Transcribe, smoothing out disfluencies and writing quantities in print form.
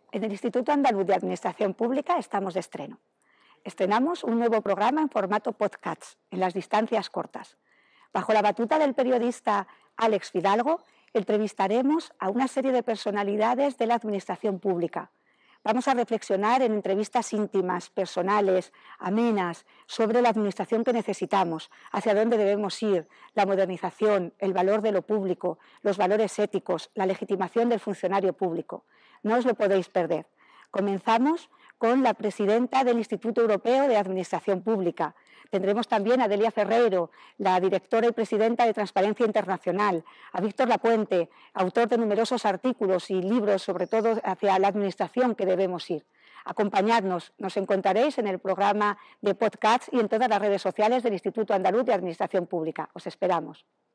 En el Instituto Andaluz de Administración Pública estamos de estreno. Estrenamos un nuevo programa en formato podcast, en las distancias cortas. Bajo la batuta del periodista Àlex Fidalgo, entrevistaremos a una serie de personalidades de la administración pública. Vamos a reflexionar en entrevistas íntimas, personales, amenas, sobre la administración que necesitamos, hacia dónde debemos ir, la modernización, el valor de lo público, los valores éticos, la legitimación del funcionario público. No os lo podéis perder. Comenzamos con la presidenta del Instituto Europeo de Administración Pública. Tendremos también a Delia Ferreiro, la directora y presidenta de Transparencia Internacional, a Víctor Lapuente, autor de numerosos artículos y libros, sobre todo hacia la administración que debemos ir. Acompañadnos, nos encontraréis en el programa de podcast y en todas las redes sociales del Instituto Andaluz de Administración Pública. Os esperamos.